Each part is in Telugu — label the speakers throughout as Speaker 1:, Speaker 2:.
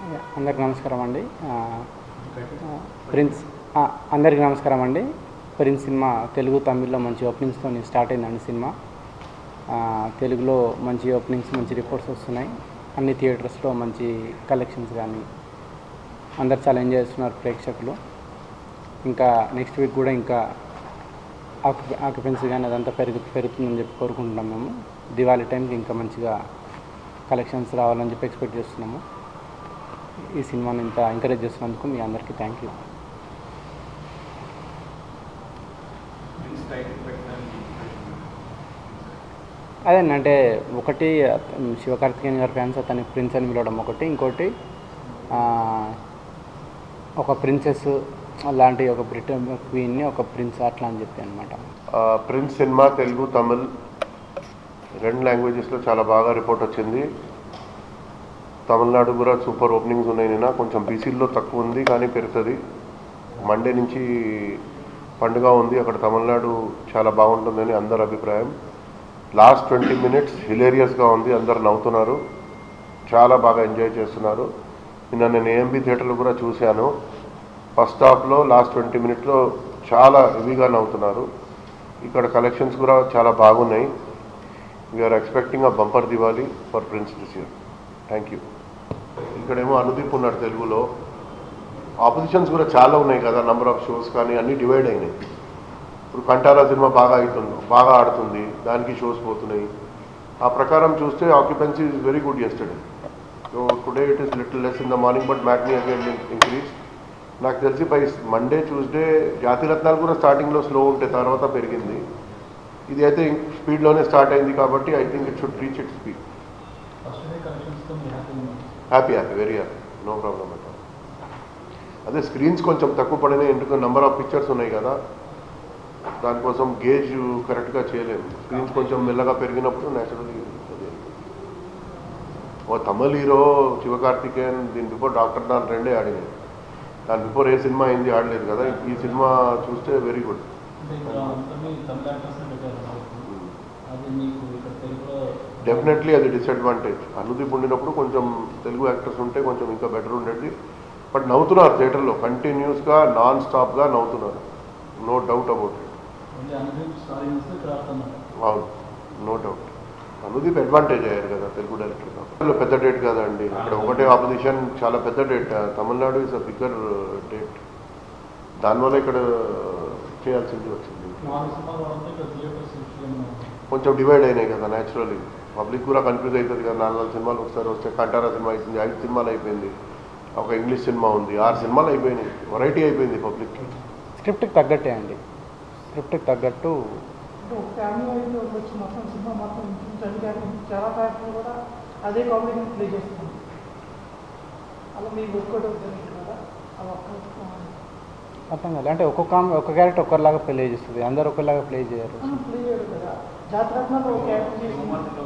Speaker 1: అందరికి నమస్కారం అండి. ప్రిన్స్ అందరికీ నమస్కారం అండి. ప్రిన్స్ సినిమా తెలుగు తమిళ్లో మంచి ఓపెనింగ్స్తో స్టార్ట్ అయిందండి. సినిమా తెలుగులో మంచి ఓపెనింగ్స్, మంచి రిపోర్ట్స్ వస్తున్నాయి. అన్ని థియేటర్స్లో మంచి కలెక్షన్స్ కానీ అందరు చాలా ఎంజాయ్ చేస్తున్నారు ప్రేక్షకులు. ఇంకా నెక్స్ట్ వీక్ కూడా ఇంకా ఆక్యుపెన్సీ కానీ అదంతా పెరుగుతుందని చెప్పి కోరుకుంటున్నాం. మేము దివాళీ టైంకి ఇంకా మంచిగా కలెక్షన్స్ రావాలని చెప్పి ఎక్స్పెక్ట్ చేస్తున్నాము. ఈ సినిమాని ఇంత ఎంకరేజ్ చేస్తున్నందుకు మీ అందరికీ థ్యాంక్ యూ. అదేనంటే ఒకటి శివకార్తికేయన్ గారి ఫ్యాన్స్ అతని ప్రిన్స్ అని పిలవడం ఒకటి, ఇంకోటి ఒక ప్రిన్సెస్ లాంటి ఒక బ్రిటన్ క్వీన్ని ఒక ప్రిన్స్ అట్లా అని చెప్పి అనమాట.
Speaker 2: ప్రిన్స్ సినిమా తెలుగు తమిళ్ రెండు లాంగ్వేజెస్లో చాలా బాగా రిపోర్ట్ వచ్చింది. తమిళనాడు కూడా సూపర్ ఓపెనింగ్స్ ఉన్నాయి. నిన్న కొంచెం బీసీల్లో తక్కువ ఉంది కానీ పెరుగుతుంది. మండే నుంచి పండుగ ఉంది, అక్కడ తమిళనాడు చాలా బాగుంటుందని అందరి అభిప్రాయం. లాస్ట్ 20 minutes హిలేరియస్గా ఉంది, అందరు నవ్వుతున్నారు, చాలా బాగా ఎంజాయ్ చేస్తున్నారు. నిన్న నేను ఏఎంబీ థియేటర్లో కూడా చూశాను. ఫస్ట్ హాఫ్లో లాస్ట్ 20 minutesలో చాలా హెవీగా నవ్వుతున్నారు. ఇక్కడ కలెక్షన్స్ కూడా చాలా బాగున్నాయి. We're expecting a bumper Diwali for Prince this year. Thank you. ఇక్కడేమో అనుదీప్ ఉన్నాడు తెలుగులో. ఆపోజిషన్స్ కూడా చాలా ఉన్నాయి కదా, నెంబర్ ఆఫ్ షోస్ కానీ అన్నీ డివైడ్ అయినాయి. ఇప్పుడు కంటారా సినిమా బాగా ఆడుతుంది, దానికి షోస్ పోతున్నాయి. ఆ ప్రకారం చూస్తే occupancy is very good yesterday. So today it is little less in the morning but matinee again increase. నాకు తెలిసి బై మండే ట్యూస్డే జాతిరత్నాలు కూడా స్టార్టింగ్లో స్లో ఉంటే తర్వాత పెరిగింది. ఇది అయితే స్పీడ్లోనే స్టార్ట్ అయింది కాబట్టి I think it should reach it speed. Happy very happy, no problem at all. అదే స్క్రీన్స్ కొంచెం తక్కువ పడినాయి, ఎందుకంటే నెంబర్ ఆఫ్ పిక్చర్స్ ఉన్నాయి కదా, దానికోసం గేజ్ కరెక్ట్గా చేయలేము. స్క్రీన్స్ కొంచెం మెల్లగా పెరిగినప్పుడు న్యాచురల్లీ అదే. ఓ తమిళ్ హీరో శివకార్తికేయన్ దీని బిఫోర్ డాక్టర్ దాని రెండే ఆడినాయి. దాని బిఫోర్ ఏ సినిమా అయింది ఆడలేదు కదా. ఈ సినిమా చూస్తే వెరీ గుడ్. డెఫినెట్లీ అది డిసడ్వాంటేజ్. అనుదీప్ ఉండినప్పుడు కొంచెం తెలుగు యాక్టర్స్ ఉంటే కొంచెం ఇంకా బెటర్ ఉండేది. బట్ నవ్వుతున్నారు థియేటర్లో, కంటిన్యూస్గా నాన్ స్టాప్గా నవ్వుతున్నారు, నో డౌట్ అబౌట్ ఇట్. అవును, నో డౌట్. అనుదీప్ అడ్వాంటేజ్ అయ్యారు కదా తెలుగు డైరెక్టర్. పెద్ద డేట్ కదండి, ఇక్కడ ఒకటే ఆపోజిషన్, చాలా పెద్ద date. Tamil Nadu is a bigger date, దానివల్ల ఇక్కడ చేయాల్సింది వచ్చింది. కొంచెం డివైడ్ అయినాయి కదా న్యాచురల్లీ. పబ్లిక్ కూడా కన్ఫ్యూజ్ అవుతుంది కదా, 4 సినిమాలు ఒకసారి వస్తే. కంటారా సినిమా అయిపోయింది, 5 సినిమాలు అయిపోయింది, ఒక ఇంగ్లీష్ సినిమా ఉంది, 6 సినిమాలు అయిపోయినాయి. వెరైటీ అయిపోయింది పబ్లిక్కి.
Speaker 1: స్క్రిప్ట్కి తగ్గట్టే అండి, స్క్రిప్ట్కి తగ్గట్టు.
Speaker 3: చాలా ఫ్యాక్టరీ కూడా అదే కామెడీ ప్లే చేస్తుంది. అలా మీకు ఒక్కటి కదా
Speaker 1: అర్థం కాదు అంటే ఒక్క క్యారెక్టర్ ఒక్కరిలాగా ప్లే చేస్తుంది, అందరు ఒకరిలాగా ప్లే చేయరు.
Speaker 3: ప్లే చేయరు కదా. జాతరత్నాలు ఒక క్యారెక్టర్ చేసి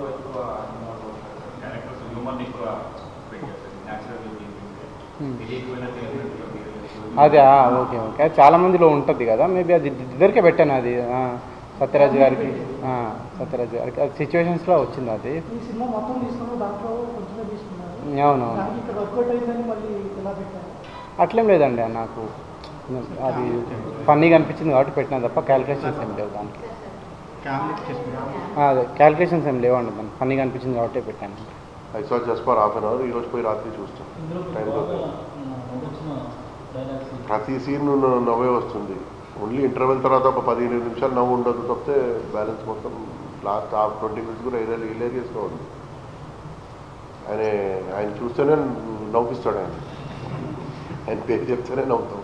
Speaker 1: అదే ఓకే ఓకే, చాలా మందిలో ఉంటుంది కదా. మేబీ అది ఇద్దరికే పెట్టాను, అది సత్యరాజ్ గారికి అది సిచ్యువేషన్స్లో వచ్చింది. అది
Speaker 3: ఈ సినిమా మొత్తం తీసుకున్నారు, దాంట్లో కొంచెమే తీసుకున్నారు.
Speaker 1: అవునవును,
Speaker 3: ఇక్కడ వర్కౌట్ అయిందని మళ్ళీ ఎలా పెట్టారు?
Speaker 1: అట్లేం లేదండి. నాకు అది ఫన్నీగా అనిపించింది కాబట్టి పెట్టినా తప్ప క్యాలిక్యులేషన్స్ ఏం లేవు దానికి. అదే క్యాలిక్యులేషన్స్ ఏం లేవండి, దానికి ఫన్నీగా అనిపించింది కాబట్టి పెట్టాను.
Speaker 2: I saw just for half an hour. ఈరోజు పోయి రాత్రి చూస్తాం. టైంతో ప్రతి సీన్ నవ్వే వస్తుంది. ఓన్లీ ఇంటర్వెల్ తర్వాత ఒక 15 నిమిషాలు నవ్వు ఉండదు తప్పితే బ్యాలెన్స్ మొత్తం లాస్ట్ 20 minutes కూడా హిలేరియస్గా ఉంది. ఆయన చూస్తేనే నవ్విస్తాడు. ఆయన పేరు చెప్తేనే నవ్వుతాం.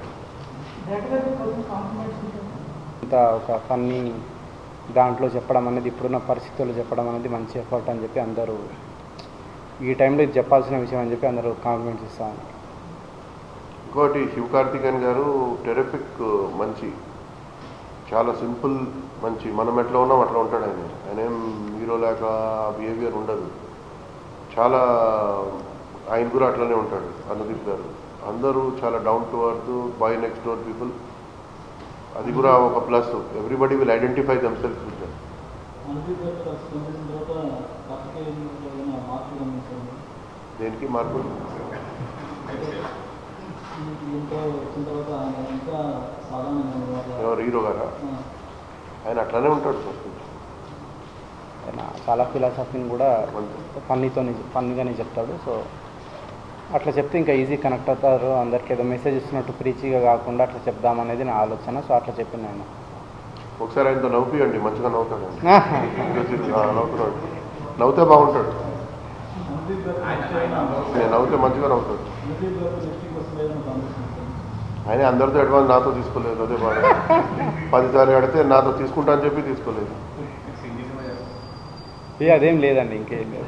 Speaker 1: ఇంత ఒక ఫన్నీ దాంట్లో చెప్పడం అనేది, ఇప్పుడున్న పరిస్థితుల్లో చెప్పడం అనేది మంచి ఎఫర్ట్ అని చెప్పి అందరూ, ఈ టైంలో ఇది చెప్పాల్సిన విషయం అని చెప్పి అందరూ కాంప్లిమెంట్స్ ఇస్తాను.
Speaker 2: ఇంకోటి శివకార్తికేయన్ గారు టెరిఫిక్, మంచి, చాలా సింపుల్, మంచి. మనం ఎట్లా ఉన్నాం అట్లా ఉంటాడు ఆయన. ఆయన ఏం హీరో లేక బిహేవియర్ ఉండదు. చాలా ఆయన కూడా అట్లనే ఉంటాడు. అనుదీప్ గారు అందరూ చాలా down to earth, boy next door people. అది కూడా ఒక plus. Everybody will identify themselves with them. దేనికి మార్పు?
Speaker 4: వచ్చిన తర్వాత ఆయన ఇంకా సాధారణంగా
Speaker 2: ఎవరు హీరో గారా? ఆయన అట్లానే ఉంటాడు ఫస్ట్ నుంచి.
Speaker 1: ఆయన చాలా ఫిలాసఫీని కూడా ఫన్నీగానే చెప్తాడు. సో అట్లా చెప్తే ఇంకా ఈజీ కనెక్ట్ అవుతారు, అందరికి ఏదో మెసేజ్ ఇస్తున్నట్టు ప్రీచిగా కాకుండా అట్లా చెప్దామనేది నా ఆలోచన. సో అట్లా చెప్పింది ఆయన.
Speaker 2: ఒకసారి ఆయనతో నవ్వుపియండి, మంచిగా నవ్వుతాడండి. నవ్వుతున్నాడు, నవ్వుతే బాగుంటాడు. నేను నవ్వుతే మంచిగా నవ్వుతాడు. ఆయన అందరితో అడ్వాన్స్ నాతో తీసుకోలేదు, అదే బాగా 10 సార్లు అడితే నాతో తీసుకుంటా అని చెప్పి తీసుకోలేదు.
Speaker 1: అదేం లేదండి, ఇంకేం లేదు.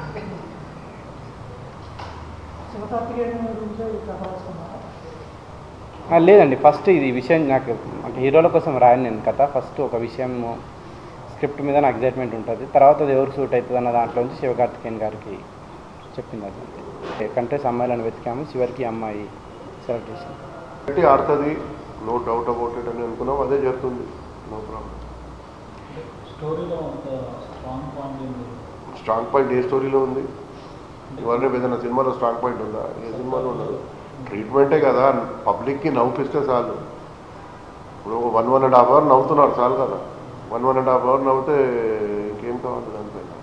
Speaker 1: లేదండి, ఫస్ట్ ఇది విషయం నాకు అంటే హీరోల కోసం రాయను నేను కథ. ఫస్ట్ ఒక విషయం స్క్రిప్ట్ మీద నాకు ఎగ్జైట్మెంట్ ఉంటుంది, తర్వాత అది ఎవరు సూట్ అవుతుంది అన్న దాంట్లోంచి శివకార్తికేయన్ గారికి చెప్పింది. అది కంట్రీస్ అమ్మాయిలను వెతికాము, చివరికి అమ్మాయి సెలెక్ట్ చేసింది.
Speaker 2: అంటే ఆడుతుంది, నో డౌట్ అబౌట్ ఇట్ అని అనుకున్నాం, అదే జరుగుతుంది. No problem. స్ట్రాంగ్ పాయింట్ ఏ స్టోరీలో ఉంది? ఇవన్నీ ఏదైనా సినిమాలో స్ట్రాంగ్ పాయింట్ ఉందా? ఏ సినిమాలో ఉండదు. ట్రీట్మెంటే కదా, పబ్లిక్కి నవ్వుపిస్తే చాలు. ఇప్పుడు 1.5 hour నవ్వుతున్నారు చాలు కదా. 1.5 hour నవ్వుతే ఇంకేం కావాలి దానిపైన?